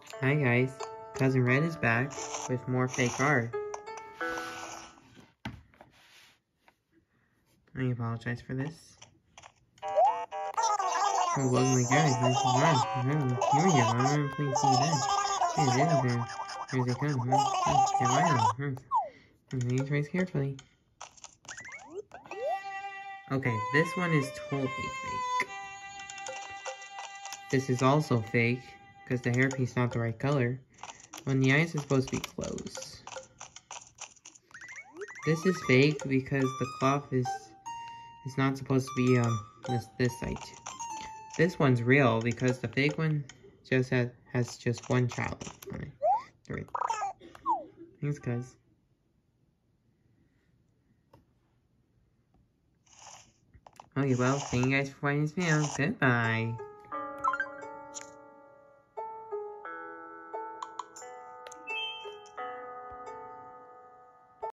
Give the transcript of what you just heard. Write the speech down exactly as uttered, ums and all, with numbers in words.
Hi guys, Cousin Red is back with more fake art. I apologize for this. Oh, welcome again. Here's the one. Here we go. I'm please see that. Here's it there. Here's it come. Okay, why not? Please raise carefully. Okay, this one is totally fake. This is also fake, because the hairpiece is not the right color, when the eyes are supposed to be closed. This is fake because the cloth is is not supposed to be on this this side. This one's real because the fake one just has has just one child on it. Three. Thanks, cuz. Okay, well, thank you guys for watching this video. Goodbye.